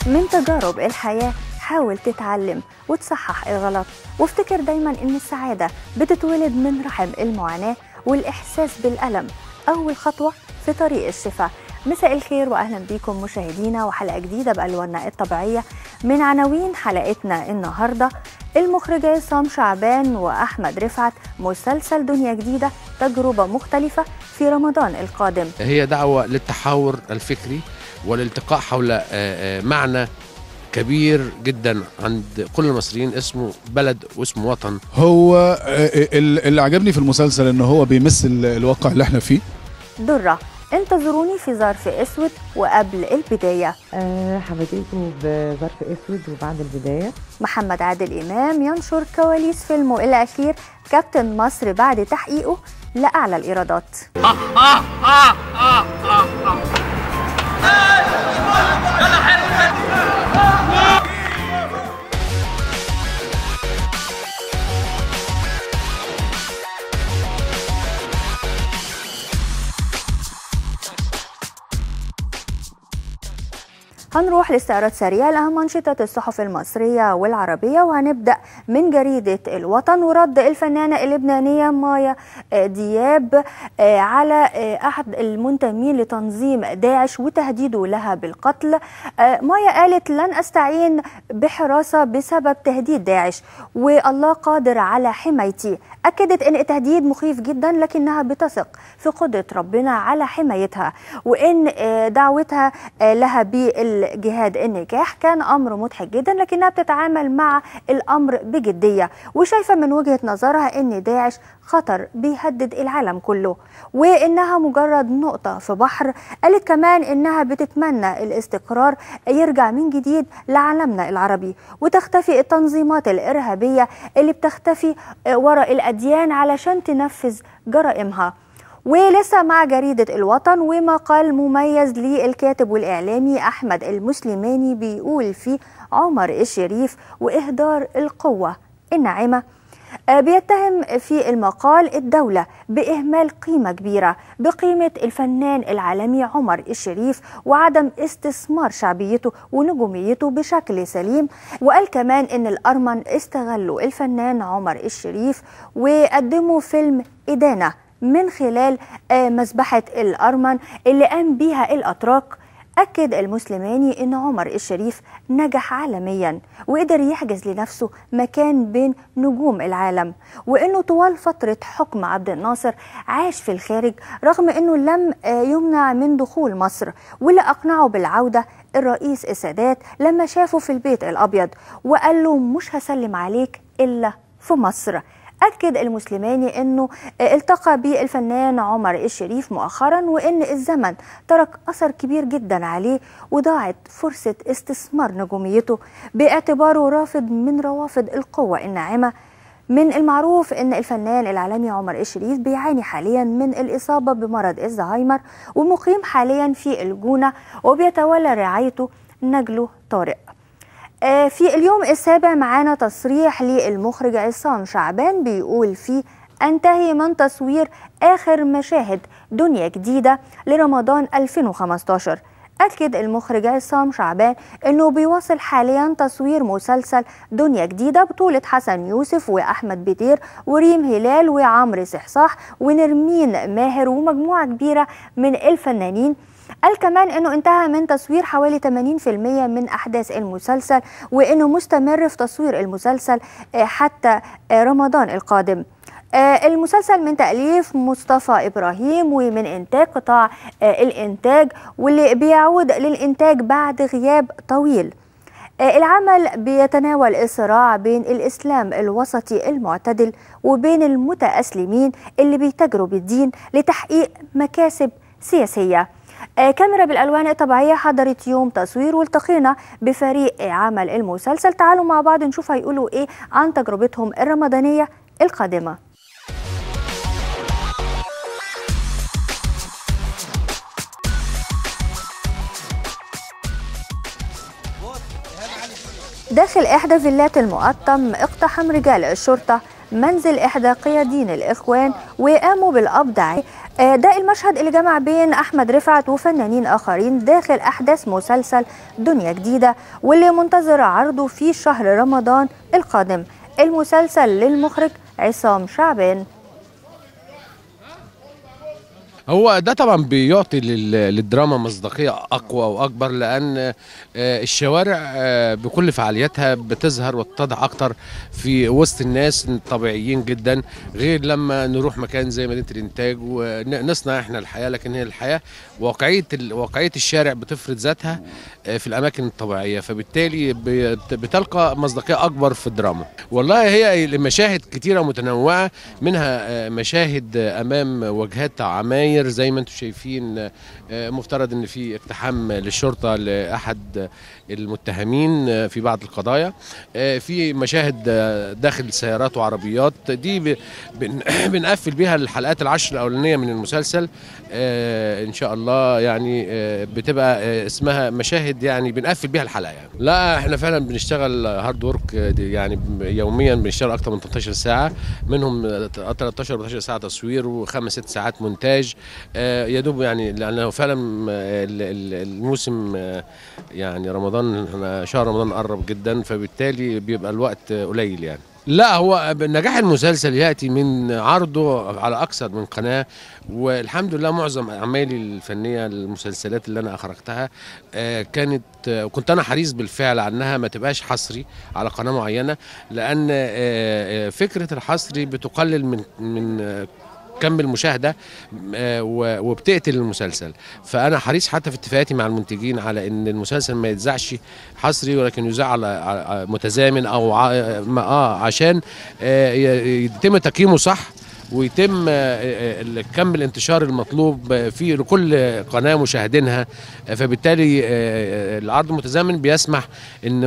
من تجارب الحياة حاول تتعلم وتصحح الغلط، وافتكر دايما ان السعادة بتتولد من رحم المعاناة والإحساس بالألم، أول خطوة في طريق الشفاء. مساء الخير وأهلا بكم مشاهدينا وحلقة جديدة بألواننا الطبيعية. من عناوين حلقتنا النهاردة: المخرج عصام شعبان وأحمد رفعت، مسلسل دنيا جديدة، تجربة مختلفة في رمضان القادم. هي دعوة للتحاور الفكري والالتقاء حول معنى كبير جدا عند كل المصريين، اسمه بلد واسمه وطن. هو اللي عجبني في المسلسل ان هو بيمثل الواقع اللي احنا فيه. درة، انتظروني في ظرف اسود وقبل البداية. حبيتكم بظرف اسود وبعد البداية. محمد عادل إمام ينشر كواليس فيلمه الأخير كابتن مصر بعد تحقيقه لأعلى الإيرادات. هنروح لاستعراض سريع لأهم أنشطة الصحف المصرية والعربية، وهنبدأ من جريدة الوطن ورد الفنانة اللبنانية مايا دياب على أحد المنتمين لتنظيم داعش وتهديده لها بالقتل. مايا قالت: لن أستعين بحراسة بسبب تهديد داعش، والله قادر على حمايتي. أكدت أن التهديد مخيف جدا، لكنها بتثق في قدرة ربنا على حمايتها، وأن دعوتها لها بالجهاد النكاح كان أمر مضحك جدا، لكنها بتتعامل مع الأمر بجدية، وشايفة من وجهة نظرها أن داعش خطر بيهدد العالم كله، وإنها مجرد نقطة في بحر. قالت كمان إنها بتتمنى الاستقرار يرجع من جديد لعالمنا العربي، وتختفي التنظيمات الإرهابية اللي بتختفي وراء الأديان علشان تنفذ جرائمها. ولسه مع جريدة الوطن ومقال مميز للكاتب والإعلامي أحمد المسلماني بيقول فيه عمر الشريف وإهدار القوة الناعمة. بيتهم في المقال الدولة بإهمال قيمة كبيرة بقيمة الفنان العالمي عمر الشريف وعدم استثمار شعبيته ونجوميته بشكل سليم. وقال كمان إن الأرمن استغلوا الفنان عمر الشريف وقدموا فيلم إدانة من خلال مذبحة الأرمن اللي قام بيها الأتراك. أكد المسلماني أن عمر الشريف نجح عالميا وقدر يحجز لنفسه مكان بين نجوم العالم، وأنه طوال فترة حكم عبد الناصر عاش في الخارج رغم أنه لم يمنع من دخول مصر، واللي أقنعه بالعودة الرئيس السادات لما شافه في البيت الأبيض وقال له: مش هسلم عليك إلا في مصر. أكد المسلماني أنه التقى بالفنان عمر الشريف مؤخرا، وأن الزمن ترك أثر كبير جدا عليه وضاعت فرصة استثمار نجوميته باعتباره رافض من روافض القوة الناعمة. من المعروف أن الفنان العالمي عمر الشريف بيعاني حاليا من الإصابة بمرض الزهايمر ومقيم حاليا في الجونة، وبيتولى رعايته نجله طارق. في اليوم السابع معانا تصريح للمخرج عصام شعبان بيقول فيه: انتهي من تصوير آخر مشاهد دنيا جديدة لرمضان 2015. أكد المخرج عصام شعبان أنه بيواصل حاليا تصوير مسلسل دنيا جديدة بطولة حسن يوسف وأحمد بدير وريم هلال وعمرو صحصاح ونرمين ماهر ومجموعة كبيرة من الفنانين. قال كمان أنه انتهى من تصوير حوالي 80% من أحداث المسلسل، وأنه مستمر في تصوير المسلسل حتى رمضان القادم. المسلسل من تأليف مصطفى إبراهيم ومن إنتاج قطاع الإنتاج، واللي بيعود للإنتاج بعد غياب طويل. العمل بيتناول الصراع بين الإسلام الوسطي المعتدل وبين المتأسلمين اللي بيتاجروا بالدين لتحقيق مكاسب سياسية. كاميرا بالألوان الطبيعية حضرت يوم تصوير والتقينا بفريق عمل المسلسل. تعالوا مع بعض نشوف هيقولوا إيه عن تجربتهم الرمضانية القادمة. داخل إحدى فيلات المقطم اقتحم رجال الشرطة منزل إحدى قيادين الإخوان وقاموا بالقبض عليه ده المشهد اللي جمع بين أحمد رفعت وفنانين آخرين داخل أحداث مسلسل دنيا جديدة، واللي منتظر عرضه في شهر رمضان القادم. المسلسل للمخرج عصام شعبان. هو ده طبعا بيعطي للدراما مصداقية أقوى وأكبر، لأن الشوارع بكل فعالياتها بتظهر وتتضح أكتر في وسط الناس الطبيعيين جدا، غير لما نروح مكان زي مدينة الإنتاج ونصنع إحنا الحياة. لكن هي الحياة واقعية الشارع بتفرض ذاتها في الأماكن الطبيعية، فبالتالي بتلقى مصداقية أكبر في الدراما. والله هي مشاهد كتيرة متنوعة، منها مشاهد أمام وجهات عماير زي ما انتم شايفين، مفترض ان في اقتحام للشرطه لاحد المتهمين في بعض القضايا، في مشاهد داخل سيارات وعربيات. دي بنقفل بيها الحلقات العشر الاولانيه من المسلسل ان شاء الله، يعني بتبقى اسمها مشاهد يعني بنقفل بيها الحلقه يعني. لا احنا فعلا بنشتغل هارد ورك، يعني يوميا بنشتغل اكتر من 18 ساعه، منهم 13 14 ساعه تصوير و5 6 ساعات مونتاج. يا دوب يعني، لانه فعلا الموسم يعني رمضان، شهر رمضان قرب جدا، فبالتالي بيبقى الوقت قليل يعني. لا هو نجاح المسلسل ياتي من عرضه على اكثر من قناه، والحمد لله معظم اعمالي الفنيه المسلسلات اللي انا اخرجتها كنت انا حريص بالفعل عنها ما تبقاش حصري على قناه معينه، لان فكره الحصري بتقلل من كم المشاهده وبتقتل المسلسل. فانا حريص حتى في اتفاقاتي مع المنتجين على ان المسلسل ما يتذاعش حصري، ولكن يذاع على متزامن او عشان يتم تقييمه صح، ويتم كم الانتشار المطلوب في لكل قناة مشاهدينها. فبالتالي العرض المتزامن بيسمح ان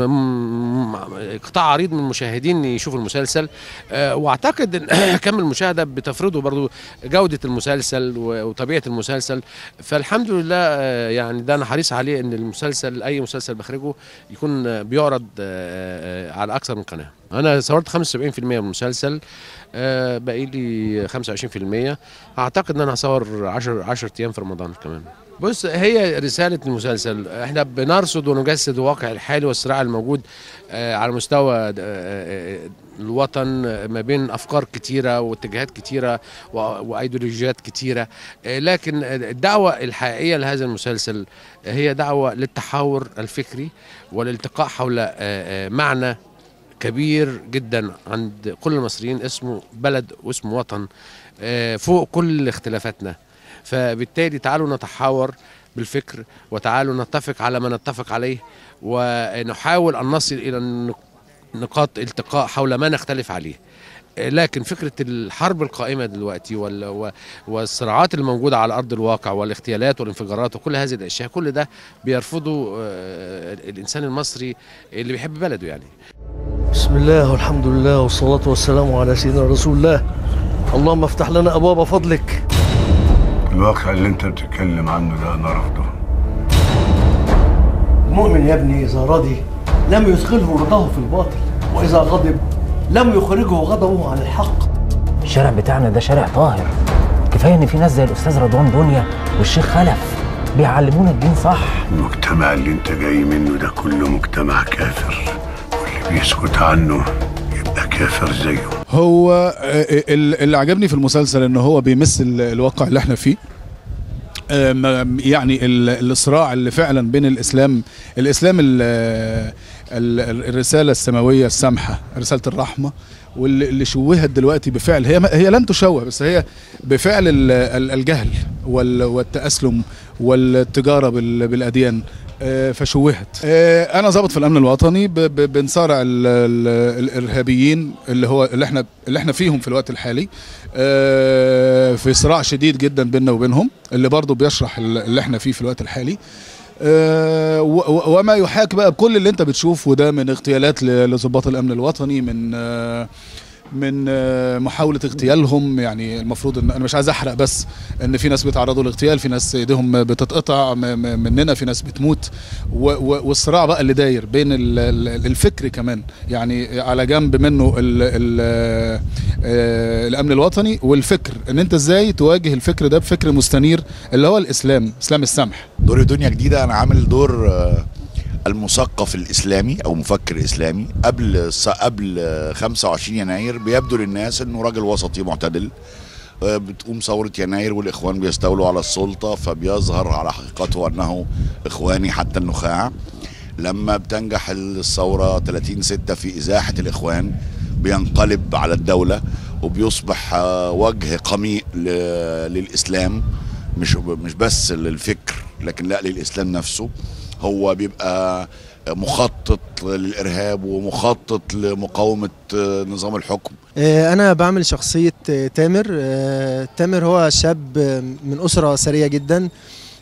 قطاع عريض من المشاهدين يشوفوا المسلسل، واعتقد ان كم المشاهدة بتفرضه برضو جودة المسلسل وطبيعة المسلسل. فالحمد لله يعني ده انا حريص عليه، ان المسلسل اي مسلسل بخرجه يكون بيعرض على اكثر من قناة. انا صورت 75% من المسلسل، باقي لي 25%. اعتقد ان انا هصور 10 ايام في رمضان كمان. بص، هي رسالة المسلسل احنا بنرصد ونجسد الواقع الحالي والصراع الموجود على مستوى الوطن، ما بين افكار كتيرة واتجاهات كتيرة وايديولوجيات كتيرة. لكن الدعوة الحقيقية لهذا المسلسل هي دعوة للتحاور الفكري والالتقاء حول معنى كبير جدا عند كل المصريين، اسمه بلد واسمه وطن، فوق كل اختلافاتنا. فبالتالي تعالوا نتحاور بالفكر، وتعالوا نتفق على ما نتفق عليه، ونحاول أن نصل إلى نقاط التقاء حول ما نختلف عليه. لكن فكرة الحرب القائمة دلوقتي والصراعات الموجودة على أرض الواقع والاغتيالات والانفجارات وكل هذه الأشياء، كل ده بيرفضه الإنسان المصري اللي بيحب بلده يعني. بسم الله والحمد لله والصلاة والسلام على سيدنا رسول الله. اللهم افتح لنا أبواب فضلك. الواقع اللي انت بتتكلم عنه ده انا رافضه. المؤمن يا ابني إذا رضي لم يدخله رضاه في الباطل، وإذا غضب لم يخرجه غضبه عن الحق. الشارع بتاعنا ده شارع طاهر، كفاية إن في ناس زي الأستاذ رضوان دنيا والشيخ خلف بيعلمونا الدين صح. المجتمع اللي انت جاي منه ده كله مجتمع كافر، واللي بيسكت عنه يبقى كافر زيه. هو اللي عجبني في المسلسل ان هو بيمس الواقع اللي احنا فيه، يعني الصراع اللي فعلا بين الاسلام الرساله السماويه السامحه، رساله الرحمه، واللي شوهت دلوقتي بفعل هي لن تشوه، بس هي بفعل الجهل والتأسلم والتجاره بالاديان، فشوهت. انا ضابط في الامن الوطني، بنصارع الارهابيين اللي احنا فيهم في الوقت الحالي، في صراع شديد جدا بيننا وبينهم، اللي برضو بيشرح اللي احنا فيه في الوقت الحالي. وما يحاك بقى بكل اللي انت بتشوفه ده من اغتيالات لضباط الامن الوطني، من محاولة اغتيالهم. يعني المفروض ان انا مش عايز احرق، بس ان في ناس بيتعرضوا لاغتيال، في ناس ايديهم بتتقطع مننا، في ناس بتموت، والصراع بقى اللي داير بين الفكر كمان، يعني على جنب منه الامن الوطني والفكر، ان انت ازاي تواجه الفكر ده بفكر مستنير اللي هو الاسلام، اسلام السمح. دور دنيا جديدة انا عامل دور المثقف الاسلامي او مفكر اسلامي. قبل 25 يناير بيبدو للناس انه راجل وسطي معتدل. بتقوم ثورة يناير والاخوان بيستولوا على السلطة، فبيظهر على حقيقته انه اخواني حتى النخاع. لما بتنجح الثورة 30/6 في ازاحة الاخوان، بينقلب على الدولة وبيصبح وجه قميء للاسلام، مش بس للفكر لكن لا للاسلام نفسه. هو بيبقى مخطط للإرهاب ومخطط لمقاومة نظام الحكم. أنا بعمل شخصية تامر. تامر هو شاب من أسرة ثرية جدا،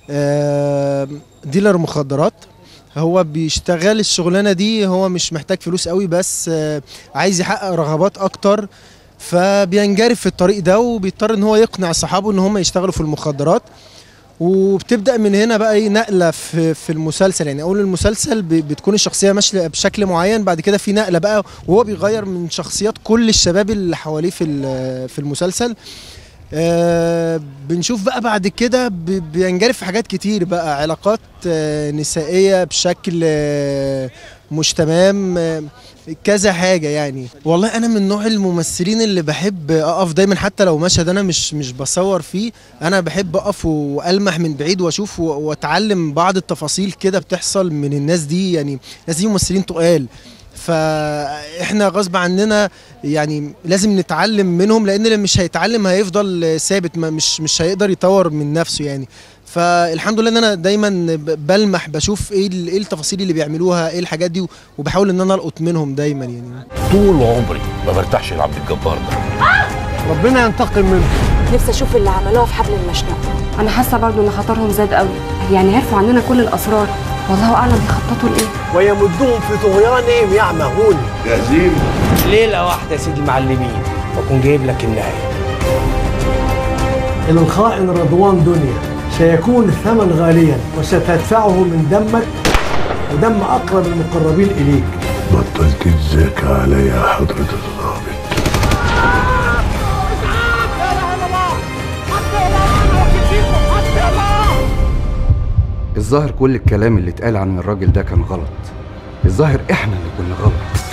ديلر مخدرات. هو بيشتغل الشغلانة دي، هو مش محتاج فلوس قوي، بس عايز يحقق رغبات أكتر، فبينجرف في الطريق ده وبيضطر ان هو يقنع صحابه ان هم يشتغلوا في المخدرات. وبتبدا من هنا بقى ايه نقله في المسلسل. يعني اول المسلسل بتكون الشخصيه ماشيه بشكل معين، بعد كده في نقله بقى وهو بيغير من شخصيات كل الشباب اللي حواليه في المسلسل. بنشوف بقى بعد كده بينجرف في حاجات كتير بقى، علاقات نسائيه بشكل مش تمام، كذا حاجة يعني. والله أنا من نوع الممثلين اللي بحب أقف دايما، حتى لو مشهد أنا مش بصور فيه، أنا بحب أقف وألمح من بعيد وأشوف وأتعلم بعض التفاصيل كده بتحصل من الناس دي. يعني الناس دي ممثلين تقال، فإحنا غصب عننا يعني لازم نتعلم منهم، لأن اللي مش هيتعلم هيفضل ثابت، مش هيقدر يطور من نفسه يعني. فالحمد لله ان انا دايما بلمح بشوف ايه التفاصيل اللي بيعملوها، ايه الحاجات دي، وبحاول ان انا القط منهم دايما يعني. طول عمري ما برتاحش لعبد الجبار ده. ربنا ينتقم منه. نفسي اشوف اللي عملوها في حبل المشنقه. انا حاسه برضو ان خطرهم زاد قوي، يعني عرفوا عننا كل الاسرار، والله اعلم بيخططوا لايه. ويمدهم في طغيانهم يعمهون. جاهزين؟ ليله واحده يا سيدي المعلمين واكون جايب لك النهايه. الخائن رضوان دنيا سيكون الثمن غاليا، وستدفعه من دمك ودم أقرب المقربين إليك. بطل تتزكى علي يا حضرة الضابط. الظاهر كل الكلام اللي اتقال عن الراجل ده كان غلط. الظاهر احنا اللي كنا غلط.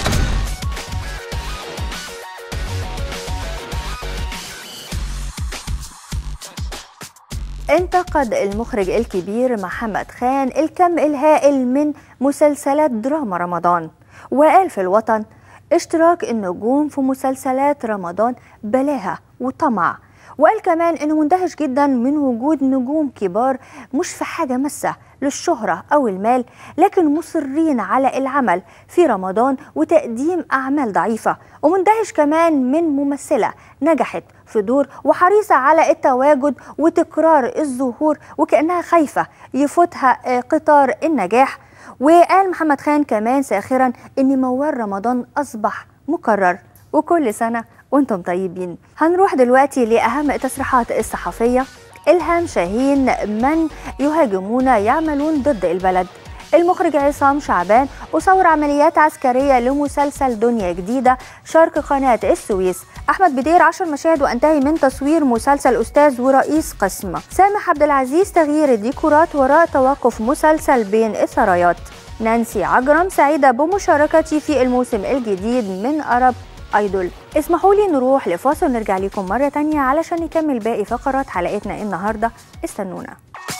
انتقد المخرج الكبير محمد خان الكم الهائل من مسلسلات دراما رمضان، وقال في الوطن اشتراك النجوم في مسلسلات رمضان بلاهة وطمع، وقال كمان انه مندهش جدا من وجود نجوم كبار مش في حاجة مسة للشهرة أو المال، لكن مصرين على العمل في رمضان وتقديم أعمال ضعيفة، ومندهش كمان من ممثلة نجحت في دور وحريصة على التواجد وتكرار الظهور وكأنها خايفة يفوتها قطار النجاح. وقال محمد خان كمان ساخرا إن موال رمضان أصبح مكرر، وكل سنة وانتم طيبين. هنروح دلوقتي لأهم التصريحات الصحفية. إلهام شاهين من يهاجمون يعملون ضد البلد. المخرج عصام شعبان أصور عمليات عسكرية لمسلسل دنيا جديدة شرق قناة السويس. أحمد بدير 10 مشاهد وانتهي من تصوير مسلسل أستاذ ورئيس قسم. سامح عبد العزيز تغيير الديكورات وراء توقف مسلسل بين السرايات. نانسي عجرم سعيدة بمشاركتي في الموسم الجديد من أرب ايدول. اسمحوا لي نروح لفاصل ونرجع لكم مرة تانية علشان نكمل باقي فقرات حلقتنا النهاردة. استنونا.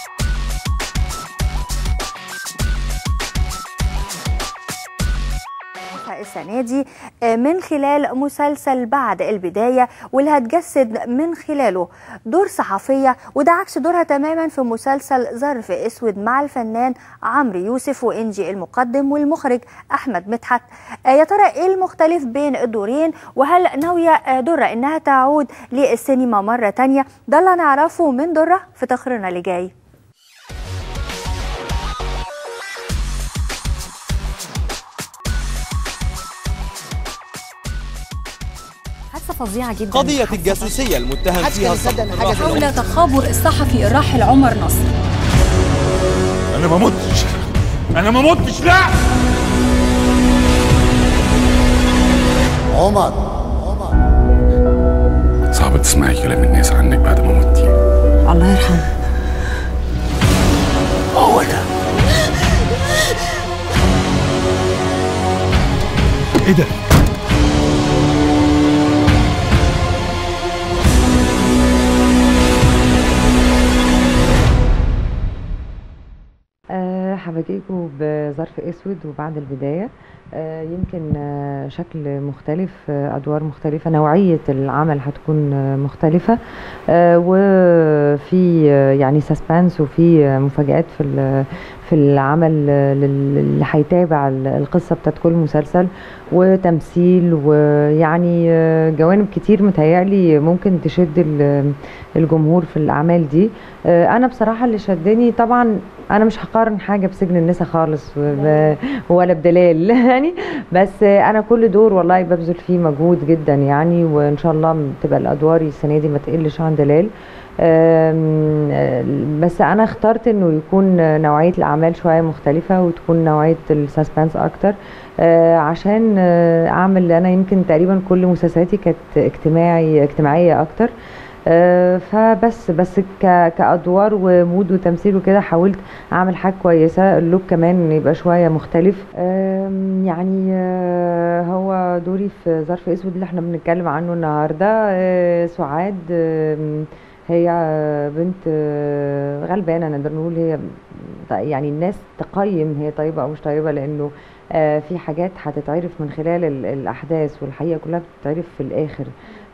السنة دي من خلال مسلسل بعد البداية، واللي هتجسد من خلاله دور صحفية، وده عكس دورها تماما في مسلسل ظرف اسود مع الفنان عمرو يوسف وإنجي المقدم والمخرج أحمد مدحت. يا ترى ايه المختلف بين الدورين، وهل ناوية درة انها تعود للسينما مرة تانية؟ ده اللي نعرفه من درة في تقريرنا اللي جاي. فظيعه جدا. قضيه الجاسوسيه المتهم فيها حول تخابر الصحفي الراحل عمر نصر. انا ما متش لا. عمر صعب تسمعي كلام الناس عنك بعد ما متي. الله يرحمه. هو ده. ايه ده؟ هبديكوا بظرف اسود وبعد البدايه. يمكن شكل مختلف، ادوار مختلفه، نوعيه العمل هتكون مختلفه، وفي يعني سسبانس وفي مفاجآت في العمل اللي هيتابع القصه بتاعت كل مسلسل، وتمثيل، ويعني جوانب كتير متهيألي ممكن تشد الجمهور في الاعمال دي. انا بصراحه اللي شدني، طبعا انا مش هقارن حاجه بسجن النساء خالص ولا بدلال يعني، بس انا كل دور والله ببذل فيه مجهود جدا يعني، وان شاء الله تبقى الادوار السنه دي ما تقلش عن دلال. بس انا اخترت انه يكون نوعيه الاعمال شويه مختلفه، وتكون نوعيه السسبنس اكتر، عشان اعمل، انا يمكن تقريبا كل مسلسلاتي كانت اجتماعيه اكتر، فبس كادوار ومود وتمثيل وكده حاولت اعمل حاجه كويسه، اللوك كمان يبقى شويه مختلف. يعني هو دوري في ظرف اسود اللي احنا بنتكلم عنه النهارده. سعاد هي بنت غلبانه، نقدر نقول هي يعني الناس تقيم هي طيبه او مش طيبه، لانه في حاجات هتتعرف من خلال الاحداث، والحقيقه كلها بتتعرف في الاخر.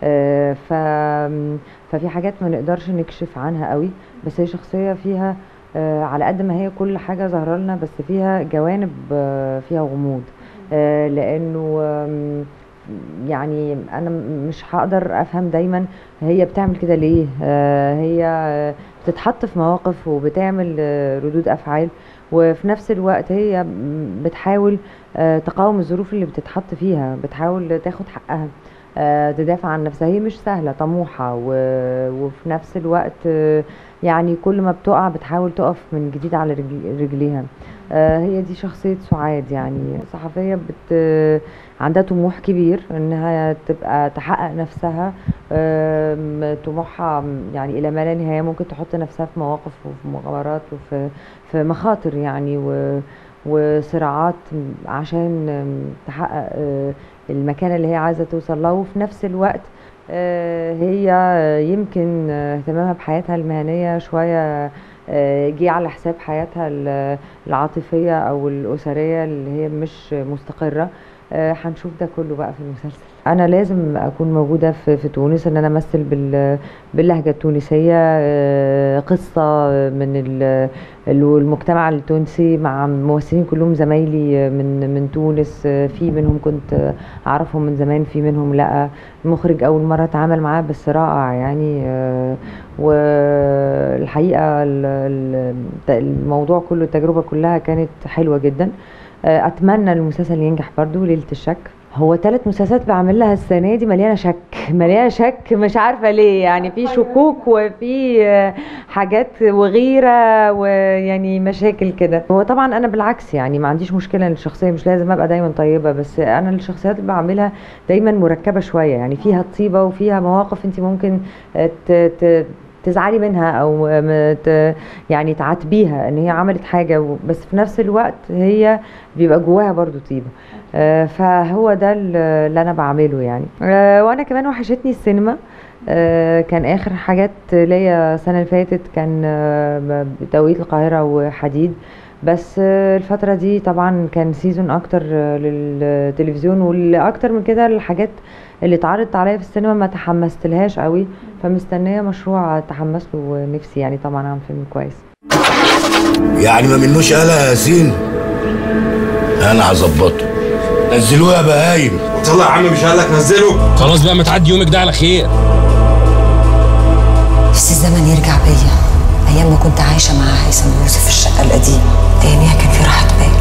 ففي حاجات ما نقدرش نكشف عنها قوي، بس هي شخصيه فيها على قد ما هي كل حاجه ظاهره لنا، بس فيها جوانب فيها غموض، لانه يعني انا مش هقدر افهم دايما هي بتعمل كده ليه. هي بتتحط في مواقف وبتعمل ردود افعال، وفي نفس الوقت هي بتحاول تقاوم الظروف اللي بتتحط فيها، بتحاول تاخد حقها، تدافع عن نفسها. هي مش سهلة، طموحة، وفي نفس الوقت يعني كل ما بتقع بتحاول تقف من جديد على رجليها. هي دي شخصية سعاد، يعني صحفية عندها طموح كبير انها تبقى تحقق نفسها، طموحها يعني الى ما لا نهاية، ممكن تحط نفسها في مواقف وفي مغامرات وفي مخاطر يعني وصراعات عشان تحقق المكانة اللي هي عايزة توصل له. وفي نفس الوقت هي يمكن اهتمامها بحياتها المهنية شوية جه على حساب حياتها العاطفية أو الأسرية اللي هي مش مستقرة. هنشوف ده كله بقى في المسلسل. انا لازم اكون موجوده في تونس، ان انا امثل باللهجه التونسيه، قصه من المجتمع التونسي مع ممثلين كلهم زمايلي من تونس، في منهم كنت اعرفهم من زمان، في منهم لا. المخرج اول مره اتعامل معاه بس رائع يعني، والحقيقه الموضوع كله، التجربه كلها كانت حلوه جدا. اتمنى المسلسل ينجح برضو. ليلة الشك هو 3 مسلسلات بعمل لها السنه دي مليانه شك، مش عارفه ليه، يعني في شكوك وفي حاجات وغيره ويعني مشاكل كده. هو طبعا انا بالعكس يعني ما عنديش مشكله ان الشخصيه مش لازم ابقى دايما طيبه، بس انا الشخصيات اللي بعملها دايما مركبه شويه، يعني فيها طيبه وفيها مواقف انت ممكن تزعلي منها او يعني تعاتبيها ان هي عملت حاجه، بس في نفس الوقت هي بيبقى جواها برضو طيبه. فهو ده اللي انا بعمله يعني. وانا كمان وحشتني السينما. كان اخر حاجات ليا السنه اللي فاتت كان توقيت القاهره وحديد، بس الفتره دي طبعا كان سيزون اكتر للتلفزيون، والاكتر من كده الحاجات اللي اتعرضت عليا في السينما ما تحمستلهاش قوي، فمستنيه مشروع اتحمس له، ونفسي يعني طبعا اعمل فيلم كويس. يعني ما منوش قلق يا ياسين؟ انا هظبطه. نزلوه يا بهايم. طلع يا عم، مش قال لك نزله؟ خلاص بقى، ما تعدي يومك ده على خير. بس الزمن يرجع بيا ايام ما كنت عايشه مع هيثم ويوسف في الشقه القديمه، اياميها كان في راحه بال.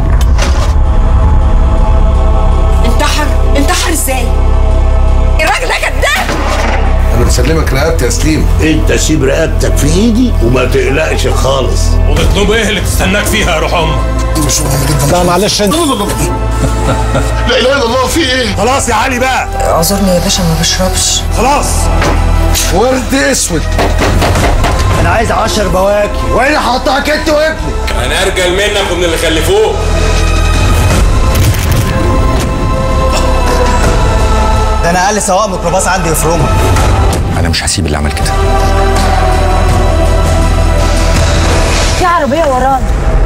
انتحر ازاي؟ الراجل اسلمك رقبتي يا سليم. انت سيب رقبتك في ايدي وما تقلقش خالص. اوضه نوم ايه اللي تستناك فيها يا روح امك؟ دي مش مهم جدا. لا معلش انت. لا اله الا الله، في ايه؟ خلاص يا علي بقى. اعذرني يا باشا ما بشربش. خلاص. ورد اسود. انا عايز 10 بواكي وانا هقطعك انت وابنك. انا ارجل منك ومن اللي خلفوه. ده انا اقل سواق ميكروباص عندي يفرمها. انا مش هسيب اللي عمل كده. في عربيه ورانا.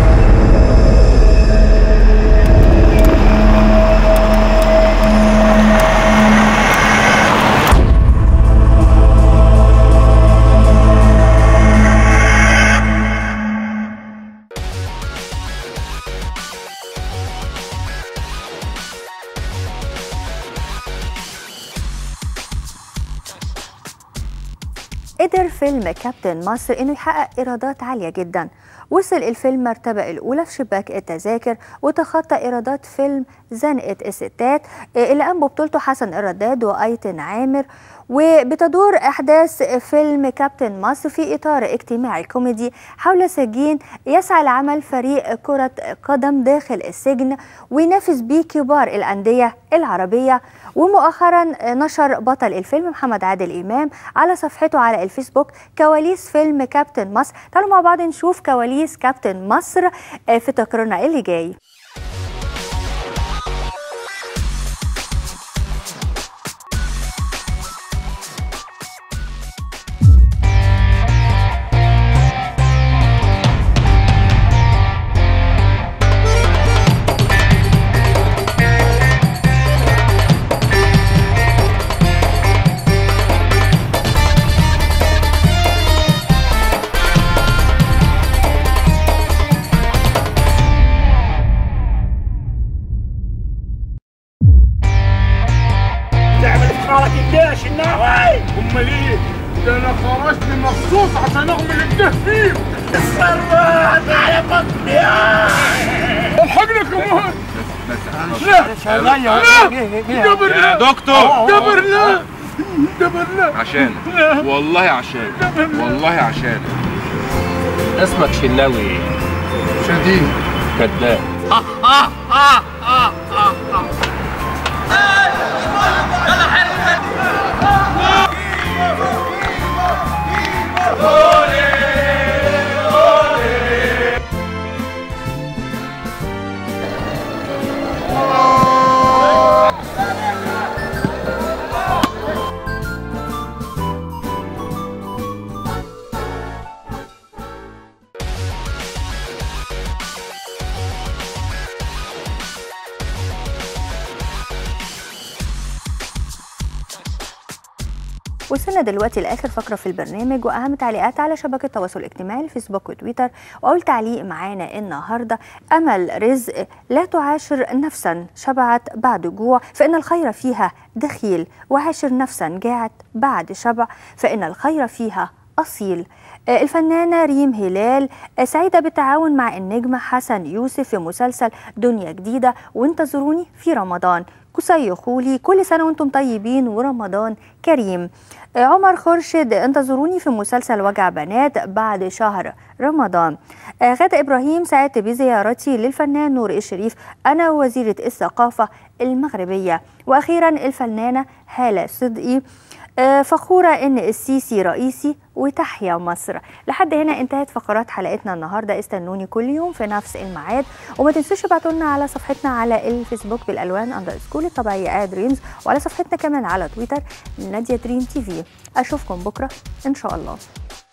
قدر فيلم كابتن مصر انه يحقق ايرادات عاليه جدا. وصل الفيلم المرتبه الاولى في شباك التذاكر وتخطى ايرادات فيلم زنقه الستات اللي قام ببطولته حسن الرداد وايتن عامر. وبتدور احداث فيلم كابتن مصر في اطار اجتماعي كوميدي حول سجين يسعى لعمل فريق كره قدم داخل السجن وينافس بيه كبار الانديه العربيه. ومؤخرا نشر بطل الفيلم محمد عادل إمام على صفحته على الفيسبوك كواليس فيلم كابتن مصر. تعالوا مع بعض نشوف كواليس كابتن مصر في تقريرنا اللي جاي. امال ايه؟ ده انا خرجت مخصوص عشان اعمل التهفيف. الصرمات على بطني. الحقنا كمان. لا يا دكتور. جبرنا جبرنا عشان والله عشان والله عشان. اسمك شناوي. شديد. كذاب. وصلنا دلوقتي لاخر فقره في البرنامج واهم تعليقات على شبكه التواصل الاجتماعي الفيسبوك وتويتر. واول تعليق معانا النهارده امل رزق: لا تعاشر نفسا شبعت بعد جوع فان الخير فيها دخيل، وعاشر نفسا جاعت بعد شبع فان الخير فيها اصيل. الفنانة ريم هلال: سعيدة بالتعاون مع النجم حسن يوسف في مسلسل دنيا جديدة وانتظروني في رمضان. كسي خولي: كل سنة وانتم طيبين ورمضان كريم. عمر خورشيد: انتظروني في مسلسل وجع بنات بعد شهر رمضان. غادة إبراهيم: سعدت بزيارتي للفنان نور الشريف، أنا وزيرة الثقافة المغربية. وأخيرا الفنانة هالة صدقي: فخورة إن السيسي رئيسي وتحيا مصر. لحد هنا انتهت فقرات حلقتنا النهاردة. استنوني كل يوم في نفس الميعاد، وما تنسوش تبعتوا لنا على صفحتنا على الفيسبوك بالألوان _ الطبيعية دريمز، وعلى صفحتنا كمان على تويتر نادية دريم TV. أشوفكم بكرة إن شاء الله.